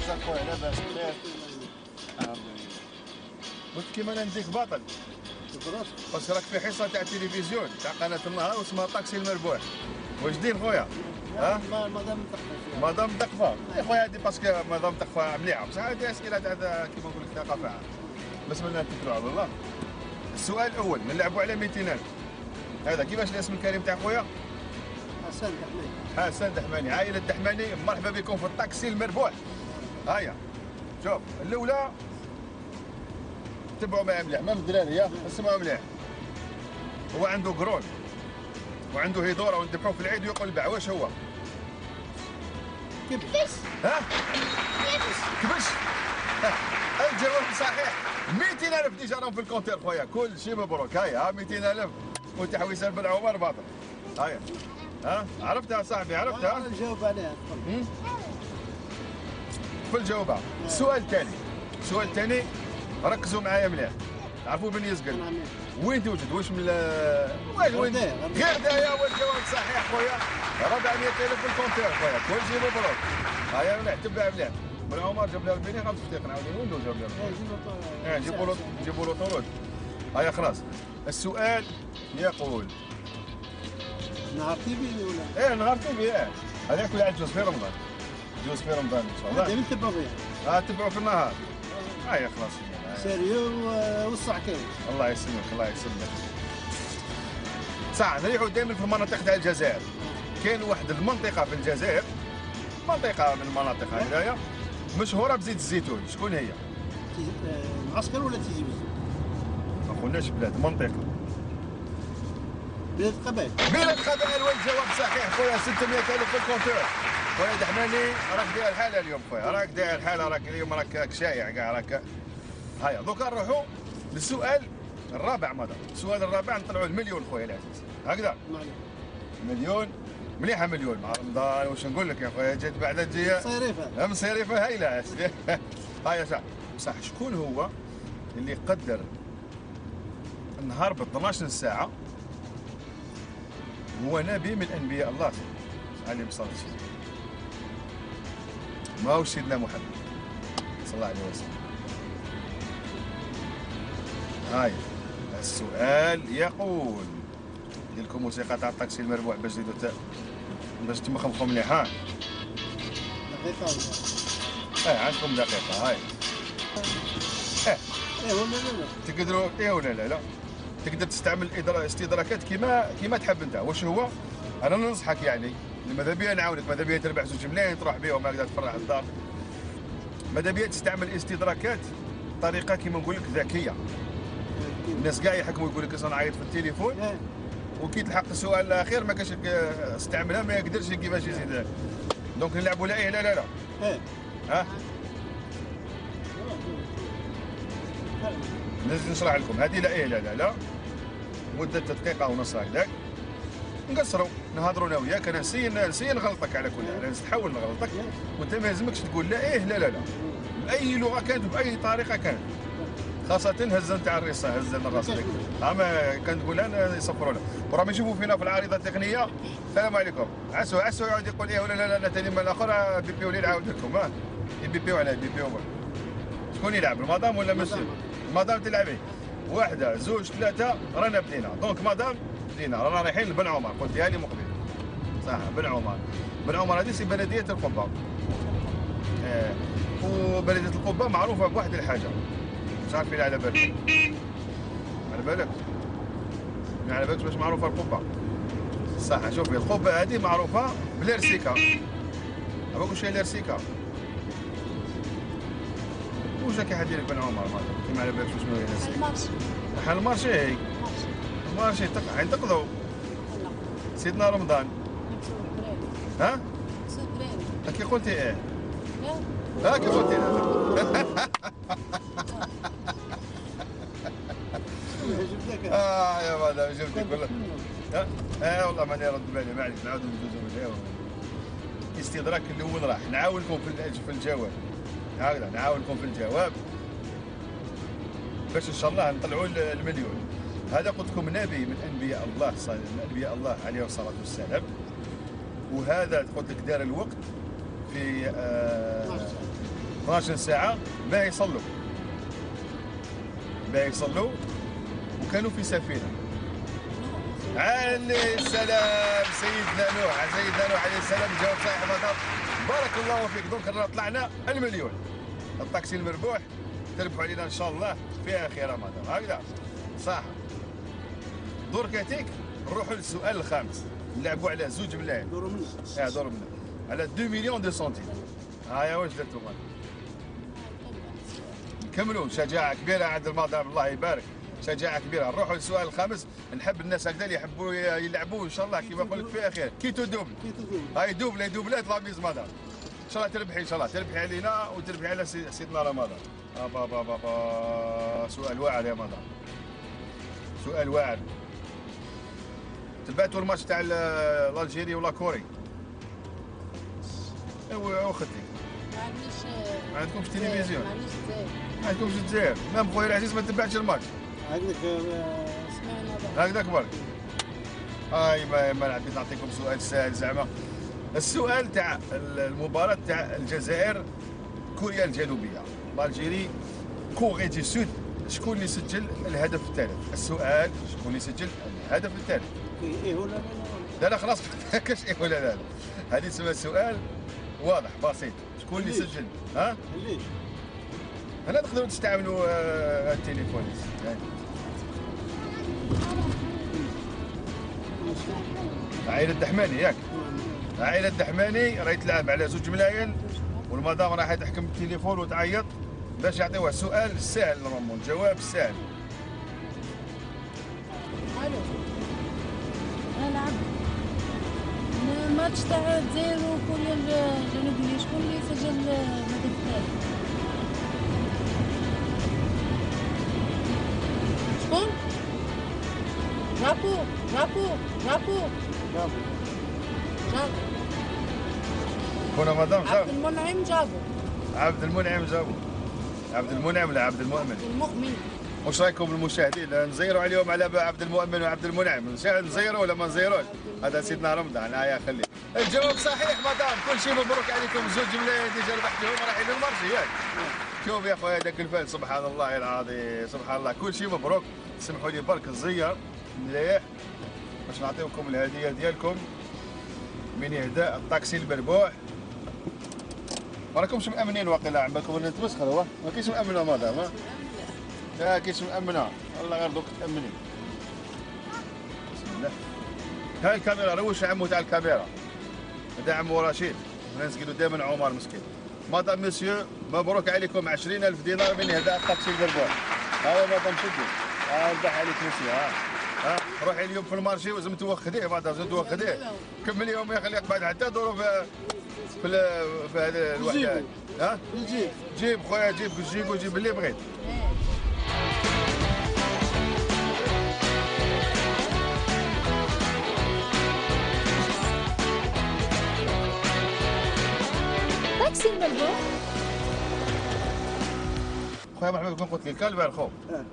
اخويا لاباس بخير. قلت كيما انا نديك باطل باسكو راك في حصه تاع التلفزيون تاع قناه النهار واسمها طاكسي المربوح. واش دين خويا؟ ها؟ مدام تقفى يا خويا هادي باسكو مدام تقفى مليحه بصح هادي اسئله تاع كيما نقول لك ثقافه عامه. بسم الله نتكلوا على الله. السؤال الاول نلعبوا على 200,000. هذا كيفاش الاسم الكريم تاع خويا؟ حسن دحماني. حسن دحماني، عائله دحماني، مرحبا بكم في الطاكسي المربوح. هيا شوف الاولى تبعوا معايا مليح، مام الدراري اسمعوا مليح. هو عنده قرون وعنده هيدوره وندبحوه في العيد ويقول باع. واش هو؟ كبش. ها؟ كبش. الجواب صحيح. 200,000 ديجا راهم في الكونتير خويا، كل شيء مبروك. هيا 200,000 وتحويسه بن عمر باطل. هيا ها عرفتها صاحبي عرفتها؟ نجاوب عليها. في الجوابة. السؤال الثاني، السؤال الثاني ركزوا معايا مليح. عرفوا بن يزقل وين توجد؟ واش من وين؟ غير دايا. والجواب صحيح خويا. 400,000 في الكونتير خويا، كل شيء مبروك. هيا مليح تبع مليح. بن عمر جاب لها 40 خمس دقائق نعاودوا وين جاب لها؟ جيبوا له طرود. هيا خلاص. السؤال يقول نهار تيفي ولا؟ نهار تيفي هذاك يعد جوز في رمضان. جوز في رمضان ان شاء الله. دائما تبعوا فيها. تبعوا في النهار. هيا خلاص. سيريو وصح كاين. الله يسلمك الله يسلمك. صح نريحوا دائما في المناطق تاع الجزائر. كاين واحد المنطقه في الجزائر، منطقه من المناطق هنايا مشهوره بزيت الزيتون. شكون هي؟ معسكر ولا تيجي بزاف؟ ما قلناش بلاد، منطقه. بلاد القبائل. بلاد القبائل والجواب صحيح خويا. 600,000 في الكونتور. خويا دحماني راك داير الحاله اليوم خويا، راك داير الحاله، راك اليوم راك شايع كاع راك. هيا دوكا نروحوا للسؤال الرابع. ماذا؟ السؤال الرابع نطلعوا المليون خويا العزيز. هكذا؟ مليون مليحه مليون مع رمضان. واش نقول لك يا خويا جات بعد تجي صيريفه. مصيرفه هايله. هيا صح شكون هو اللي قدر النهار ب 12 ساعه هو نبي من انبياء الله عليه الصلاه والسلام؟ ما هو سيدنا محمد صلى الله عليه وسلم. هاي السؤال يقول ندير لكم موسيقى تاع الطاكسي المربوح باش تزيدوا باش تمخمخوا مليح. ها دقيقة ولا؟ عندكم دقيقة. هاي ولا لا؟ تقدروا ولا لا؟ تقدر تستعمل استدراكات كيما تحب انت. واش هو؟ انا ننصحك يعني ماذا بيا نعاونك، ماذا بيا تربح زوج ملايين تروح بهم هكذا تفرح الدار. ماذا بيا تستعمل استدراكات بطريقة كيما نقول لك ذكية. الناس كاع يحكموا يقول لك انا نعيط في التليفون وكي تلحق السؤال الاخير ما كاش استعملها ما يقدرش كيفاش يزيد. دونك نلعبوا لا لا لا لا. ها نشرح لكم هذه لا لا لا لا. مدة دقيقة ونص هكذاك نقصروا نهضروا انا وياك. انا نسي نغلطك على كل حال، انا نحاول نغلطك وانت ما يلزمكش تقول لا لا لا لا باي لغة كانت وباي طريقة كانت، خاصة هزة نتاع الرصة هزة الراس هذيك. اما كان تقول انا يصفروا وراهم يشوفوا فينا في العارضة التقنية. السلام عليكم. عسو يعود يقول ولا لا لا ثاني من الاخر بيبيو اللي نعاود لكم. يبيبيو على بيبيو. شكون يلعب المدام ولا مسيو؟ المدام تلعبي. واحدة زوج ثلاثة رانا بدينا. دونك مدام بدينا رانا رايحين لبن عمر. قلتيها لي مقبل صح. بن عمر. بن عمر هذه سي بلدية القبة. وبلدية القبة معروفة بواحد الحاجة مش عارفين على بالك. على بالك؟ على بالك باش معروفة القبة؟ صح. شوفي القبة هذه معروفة بالارسيكا. عرفتوا واش هي الارسيكا؟ واش راكي حدير بن عمر ماذا؟ كيما على بالك شنو هي الارسيكا؟ المارشي. بحال المارشي هي. المارشي تقضوا سيدنا رمضان. ها؟ كي قلتي كي قلتي يا مدام جبتك والله. والله ماني رد بالي معليش نعاودوا ندوزوا من الاستدراك الاول راح نعاونكم في الجواب. هكذا نعاونكم في الجواب باش ان شاء الله نطلعوا المليون. هذا قلت لكم نبي من انبياء الله انبياء الله عليه الصلاه والسلام. وهذا قلت لك دار الوقت في 12 ساعه باه يصلوا، وكانوا في سفينه. عليه السلام سيدنا نوح عليه السلام جاوب صحيح مدام. بارك الله فيك. دونك رانا طلعنا المليون. الطاكسي المربوح تربحوا علينا ان شاء الله فيها خير مدام. هكذا صح. دور كاتيك نروحوا للسؤال الخامس، نلعبوا على 2 ملايين. دوروا مني. دور منا على 2 مليون دو سنتيم. هيا واش درتوا؟ نكملوا. شجاعه كبيره عند المدام، الله يبارك، شجاعه كبيره. نروحوا للسؤال الخامس. نحب الناس هكذا اللي يحبوا يلعبوا ان شاء الله كيما نقول لك فيها خير. كي دوبل هاي دوبلات لابيز مدام. ان شاء الله تربحي، ان شاء الله تربحي علينا وتربحي على سيدنا رمضان. سؤال واعر يا مدام، سؤال واعر. تبعتوا الماتش تاع الجيري ولا كوري؟ ايوا اختي ما عندكمش تلفزيون؟ ما عندكمش الجزائر؟ مام خويا العزيز ما تبعتش الماتش هكذاك سمعنا هكذاك برك. ما حبيت نعطيكم سؤال سهل زعما. السؤال تاع المباراة تاع الجزائر كوريا الجنوبية الجيري كوري دي سود، شكون اللي سجل الهدف الثالث؟ السؤال شكون اللي سجل الهدف الثالث؟ ايه ولا لا خلاص ما كاش ايه ولا لا. هذه اسمها سؤال واضح بسيط. شكون اللي سجل؟ ها؟ ليش؟ هنا تقدروا تستعملوا التليفون. عائلة الدحماني ياك؟ عائلة الدحماني راهي تلعب على 2 ملايين، والمدام راح تحكم بالتليفون وتعيط باش يعطيوها السؤال السهل. نورمال الجواب السهل. الو انا عبد الماتش تاع الجزائر وكوريا الجنوبية شكون اللي سجل الهدف الثالث؟ شكون؟ رابو جابو كنا مدام عبد المنعم جابو. عبد المنعم ولا عبد المؤمن؟ واش رايكم المشاهدين نزيروا عليهم على عبد المؤمن وعبد المنعم؟ نزيروا ولا ما نزيروش؟ هذا سيدنا رمضان. هيا خلي الجواب صحيح مدام. كل شيء مبروك عليكم. 2 ملايين ديجا ربحتيهم رايحين للمرشي ياك. شوف يا خويا هذاك الفال سبحان الله العظيم سبحان الله. كل شيء مبروك. سمحوا لي برك نزير مليح باش نعطيكم الهديه ديالكم من اهداء الطاكسي المربوح. ما راكمش مأمنين واقيلا عمالكم نتمسخروا. ما كاينش مأمنه مدام. لا كاينش مأمنه والله غير دوك تأمني. بسم الله. هاي الكاميرا روش عمو تاع الكاميرا هذا عمو رشيد. الناس يقولوا دائما عمر مسكين. مدام مسيو مبروك عليكم 20,000 دينار من اهداء الطاكسي المربوح. ها هو مدام شدي. ربح عليك مسيو. ها روحي اليوم في المارشي ولازم توخديه مدام لازم توخديه. كمل يوم يا خليك بعد حتى دوروا في هذا الوحده. ها جيب خويا جيب اللي بغيت. طاكسي المربوح. خويا مرحبا بكم. قلت لك الكالفير خو.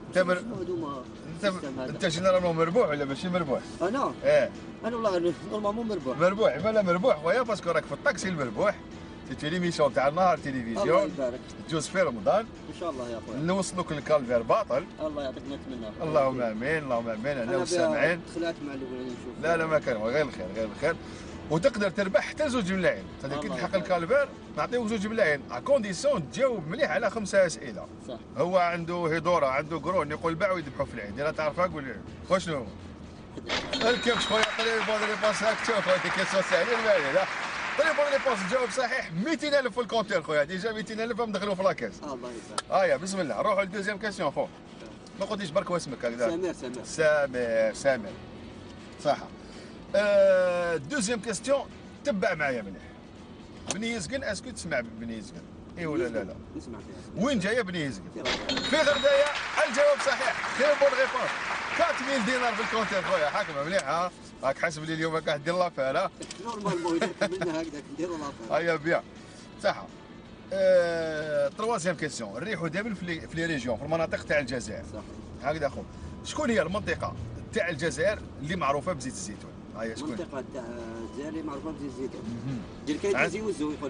انت جينيرالمون مربوح ولا ماشي مربوح؟ انا؟ انا والله نورمالمون مربوح مالا مربوح خويا باسكو راك في الطاكسي المربوح. سي ليميسيون تاع النهار تلفزيون. الله يبارك. تجوز في رمضان ان شاء الله يا خويا. نوصلوك الكالفير باطل. الله يعطيك ما نتمنى. اللهم امين انا والسامعين. دخلات مع الاولين نشوف. لا ما كان غير الخير. وتقدر تربح حتى 2 ملايين. هذا كي تلحق الكالفير نعطيوك 2 ملايين كونديسيون تجاوب مليح على 5 اسئله. صح. هو عنده هيدوره عنده قرون يقول باع ويذبحوا في العيد. الا تعرفها قول لي وشنو هو؟ الكبش خويا طري بون لي باس هاك شوف هذيك كيسيون ساهلين بالي لا طري بون لي باس جاوب صحيح 200,000 في الكونتير خويا ديجا 200,000 مدخلوا في لاكاس. الله يبارك. يا بسم الله نروحوا للدوزيام كاستيون خو. ما قلتيش برك واسمك هكذا. سامر صح. دوزيام كاستيون تبع معايا مليح. بني يزقن اسكو تسمع بني يزقن؟ اي ولا لا؟ نسمع فيها. وين جايه بني يزقن؟ في غردايه. الجواب صحيح. خير بون ريبونس. 4000 دينار في الكونتير خويا حاكمه مليح. هاك حسب لي اليوم راك دير لافير. نورمالمون اذا كملنا هكذاك نديروا لافير. هيا بيان صح. تروازيام كيسيون نريحوا دائما في لي ريجيون في المناطق تاع الجزائر. صح. هكذا اخو. شكون هي المنطقه تاع الجزائر اللي معروفه بزيت الزيتون؟ هيا شكون؟ المنطقه تاع الجزائر معروفه بزيت الزيتون. دير كاين تيزي وزو يقول لك.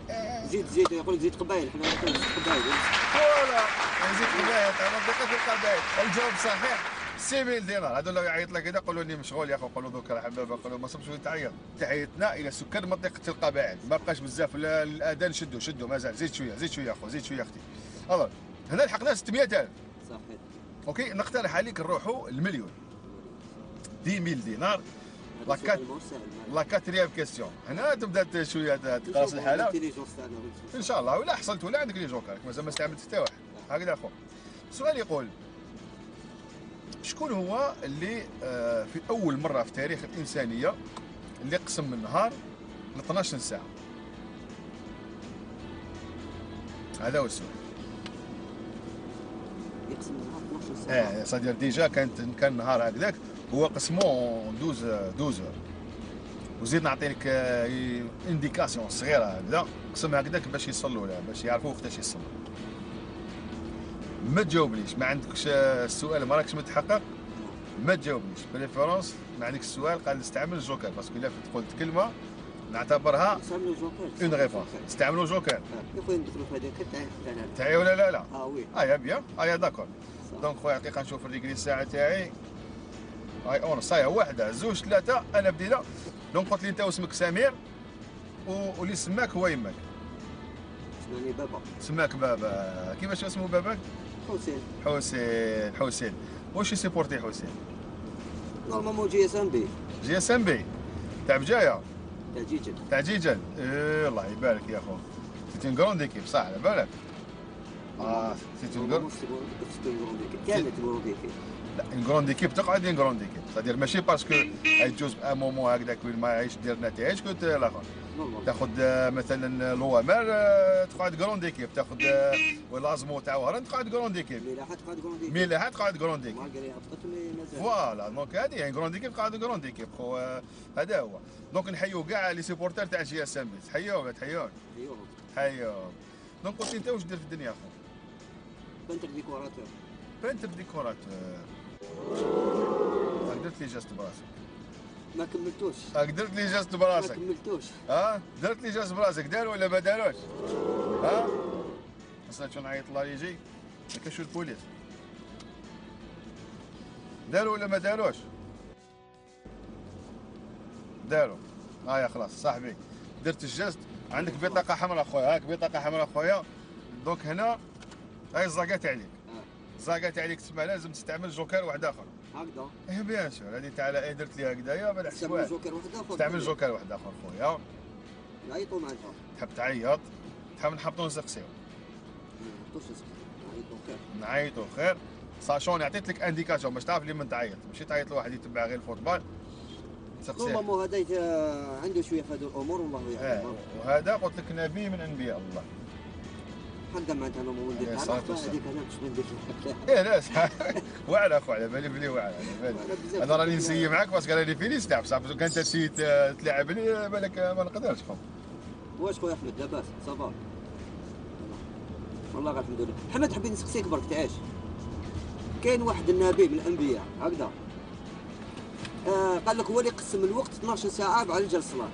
زيد يقول لك زيد قبائل، حنا نقولوا زيد قبائل. فوالا نزيد قبائل تاع منطقه القبائل. الجواب صحيح 6000 دينار. هذول لو يعيط لك كذا قول له اني مشغول يا اخو، قول له دوك راه حبابه، قول له ما صبش تعيط. تحيتنا الى سكان منطقه القبائل، ما بقاش بزاف الاذان. شدوا مازال، زيد شويه اخو، زيد شويه اختي. الو هنا لحقنا 600000. صحيح. اوكي نقترح عليك نروحوا المليون. 10000 دينار. لا كاتريام كيستيون. هنا تبدا شويه تقاس الحاله ان شاء الله، ولا حصلت ولا عندك لي جوكر مازال ما استعملت حتى واحد. هكذا اخو. السؤال يقول شكون هو اللي في اول مره في تاريخ الانسانيه اللي قسم النهار ل 12 ساعه؟ هذا هو السؤال. يقسم النهار 12 ساعه. صدير ديجا كان النهار هكذاك هو قسمو 12 وزيد نعطيك انديكاسيون صغيره هكذا، قسم هكذاك باش يصلوا له، باش يعرفوا وقتاش يصلوا. ما تجاوبنيش، ما عندكش السؤال، ما راكش متحقق، ما تجاوبنيش بريفيرونس، ما عندكش السؤال قال استعمل الجوكر، باسكو الا قلت كلمه نعتبرها اون ريفونس. استعملوا الجوكر. يا خويا ندخلوا في هذاك تاعي ولا لا؟ وي. يا بيان، داكور. دونك خويا دقيقه نشوف الريكلي الساعه تاعي. اون صايا واحده زوج ثلاثه انا بدينا. دونك قلت لي انت واسمك سمير واللي سماك هو يماك. اسمعني بابا. سماك بابا. كيفاش اسمه باباك؟ حسين. واش يسيبورتي حسين؟ نورمالمون جي اس ام بي. جي اس ام بي تاع بجايه. تاع جيجل. الله يبارك يا خو. سيت اون غروند ايكيب صح على بالك؟ سيت اون غروند ايكيب. لا اون غروند ايكيب تقعد اون غروند ايكيب، سادير ماشي باسكو تجوز بان مومون هكذاك وين ما عايش دير نتائج كنت الاخر. تاخذ مثلا لوامر تقعد غروند ايكيب، تاخذ ولازمو تاع وهران تقعد غروند ايكيب، ميلاحات تقعد غروند ايكيب. فوالا دونك هذه يعني غروند ايكيب تقعد غروند ايكيب خو. هذا هو. دونك نحيو كاع لي سيبورتر تاع جي اس ام بي، تحيوهم. دونك قلت انت واش دير في الدنيا اخو؟ بنتر ديكوراتور. درت لي جاست براسك. ما كملتوش. درت لي جاست براسك. ما كملتوش. درت لي جاست براسك، داروا ولا ما داروش؟ اصلا شو نعيط الله يجي كشو البوليس. داروا ولا ما داروش؟ داروا. يا خلاص صاحبي درت الجاست. عندك بطاقة حمراء خويا، هاك بطاقة حمراء خويا. دونك هنا هاي الزاقات عليك. الزاقات عليك تسمى لازم تستعمل جوكر واحد اخر. هكذا؟ بيان سور. هذه تاع درت لي هكذايا ما نحسبش واحد. استعمل جوكر واحد اخر خويا. نعيطوا معناتها. تحب تعيط؟ تحب نحبطوا نسقسيو؟ نعيطوا خير. ساشون عطيت لك انديكاسيون باش تعرف لي من تعيط، ماشي تعيط لواحد يتبع غير الفوتبال. تسقسيه. ماما هذا عنده شويه في هذه الامور والله يعلم. وهذا قلت لك نبي من انبياء الله. حتى معناتها انا ما ندير هذيك انا باش ندير لا واعر اخو على بالي بلي واعر على بالي. انا راني نسيي معاك باسكو راني فيني نلعب صافي. كان انت نسيت تلعبني بالك ما نقدرش خو. واش خويا احمد لاباس صافا؟ والله غير الحمد لله. حمد حبيت نسقسيك برك تعيش. كاين واحد النبي من الانبياء هكذا قال لك هو اللي قسم الوقت 12 ساعه على رجال الصلاه.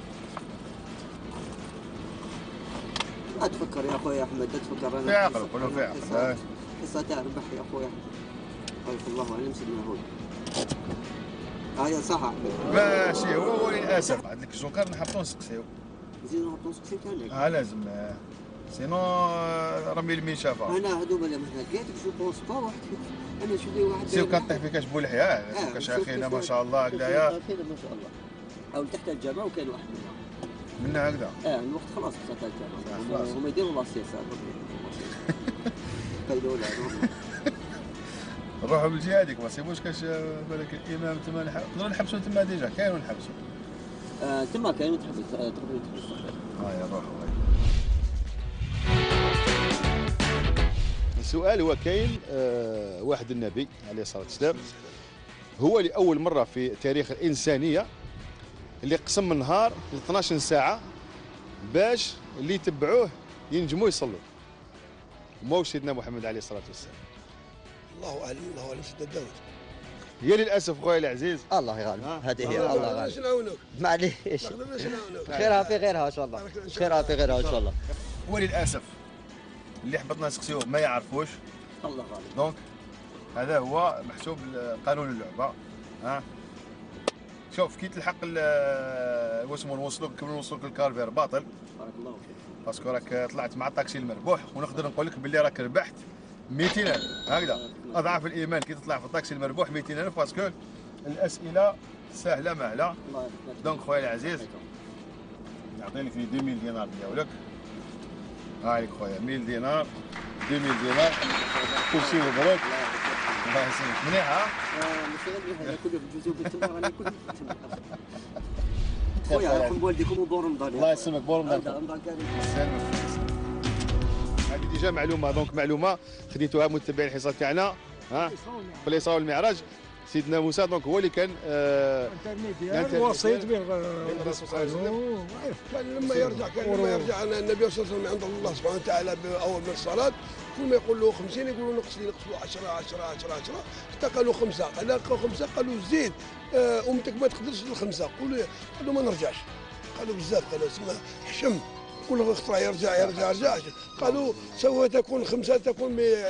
لا تفكر يا اخويا احمد، لا تفكر. في عقل كله في عقل. حصه تاع ربح يا اخويا. قال الله علم سيدنا هود. يا صح احمد. ماشي هو للاسف عندك الجوكر نحبطو نسقسيو. نزيدو نحبطو نسقسيو كان لازم سينو رمي المنشافه. انا هذوما اللي مثلا لقيتك جو بونس با واحد. انا نشوف لي واحد سيو كطيح في كاش بولحياه كاش اخينا ما شاء الله هكذايا. ما شاء الله. او تحت الجامع وكاين واحد منها هكذا. الوقت خلاص تحت الجامع. هما يديروا لا سياسه. قيدوا لا نروحوا بالجهه هذيك ما سيبوش كاش بالك الامام تما نقدروا نحبسوا تما ديجا كاين نحبسوا. تما كاين تقدروا تحبسوا. يا روحوا. السؤال هو كاين واحد النبي عليه الصلاه والسلام هو لأول مرة في تاريخ الإنسانية اللي قسم النهار ل 12 ساعة باش اللي يتبعوه ينجموا يصلوا. موش سيدنا محمد عليه الصلاة والسلام. الله أعلم. الله أعلم. سيدنا داود. هي للاسف خويا العزيز. الله يغالب، هذه هي. الله غالب، نعاونوك معليش. خيرها في غيرها ان شاء الله، خيرها في غيرها ان شاء الله. وللاسف اللي حبطنا نسقسيو ما يعرفوش، الله غالب. دونك هذا هو محسوب قانون اللعبه. ها شوف كي تلحق واسمو نوصلوك للكارفير باطل، بارك الله فيك. باسكو راك طلعت مع الطاكسي المربوح، ونقدر نقول لك باللي راك ربحت 200,000 هكذا اضعاف الايمان كي تطلع في الطاكسي المربوح 200,000 باسكو الاسئله سهله مهله. الله يبارك. دونك خويا العزيز نعطيك 2000 دينار ديالك، هاي خويا 1000 دينار 2000 دينار كلشي مبروك. الله يسلمك. مليح ها؟ ماشي غير مليح، هذا كله في الجزوب تما راني كله تما. خويا راكم بوالديكم وبون رمضان. الله يسلمك بون رمضان. رمضان كامل. يسلمك. هذه ديجا معلومه، دونك معلومه خديتوها متابعين الحصه تاعنا ها في الإسراء والمعراج. سيدنا موسى دونك هو اللي كان الوسيط بين الرسول صلى الله عليه وسلم. كان لما يرجع النبي صلى الله عليه وسلم عند الله سبحانه وتعالى باول من الصلاه، كل ما يقول له 50 يقولوا نقص لي، نقصوا 10 10 10 10 حتى قالوا 5، قال 5 قالوا زيد امتك ما تقدرش ل5، قالوا ما نرجعش، قالوا بزاف، قالوا اسمها حشم كل خطره يرجع يرجع يرجع، قالوا سوف تكون 5 تكون